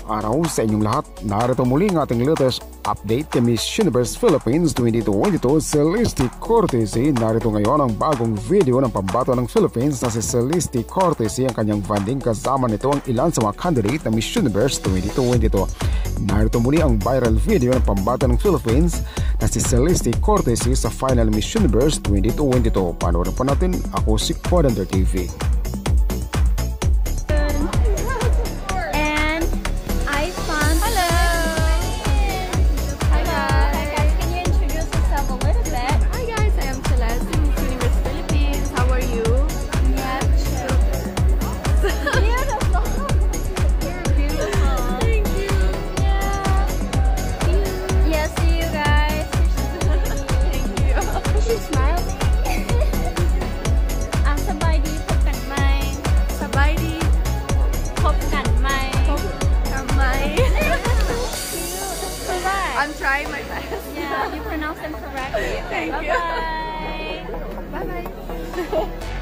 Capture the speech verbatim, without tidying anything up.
araw sa inyong lahat. Narito muli ang ating latest update kay Miss Universe Philippines twenty twenty-two Celeste Cortesi. Narito ngayon ang bagong video ng pambato ng Philippines na si Celeste Cortesi. Ang kanyang funding kasama nito ang ilan sa mga candidate na Miss Universe twenty twenty-two. Narito muli ang viral video ng pambato ng Philippines na si Celeste Cortesi sa final Miss Universe twenty twenty-two. Panoorin pa natin. Ako si Quadander T V. I'm trying my best. Yeah, you pronounce them correctly. Thank Bye you. Bye bye. Bye bye.